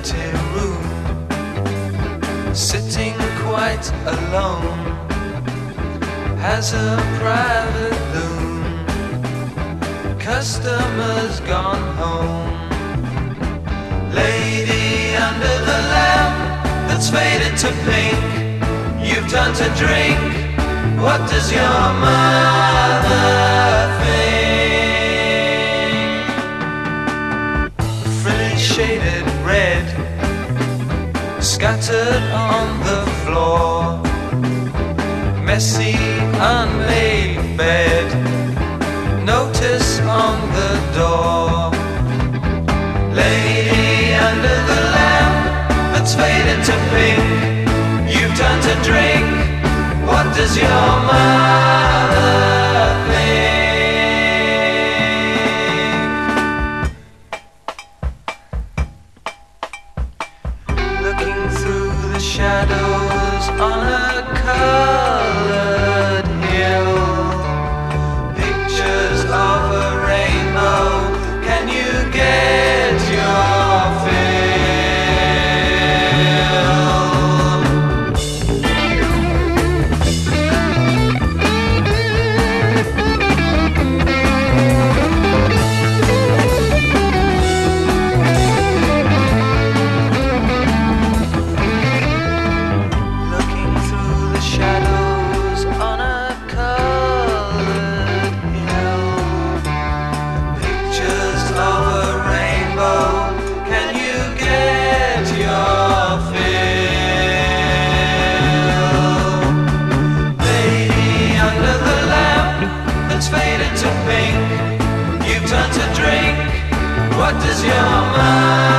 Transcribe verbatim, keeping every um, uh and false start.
empty room, sitting quite alone, has a private loom. Customers gone home. Lady under the lamp that's faded to pink, you've turned to drink. What does your mother think? Frilly shaded red, scattered on the floor, messy unmade bed, notice on the door. Lady under the lamp that's faded to pink, you've turned to drink. What does your mother think? Looking through the shadows on a colored hill, pictures of a rainbow, can you get your fill? Looking through the shadows on a colored hill, pictures of a rainbow, can you get your fill? Lady under the lamp that's faded to pink, you've turned to drink. What does your mind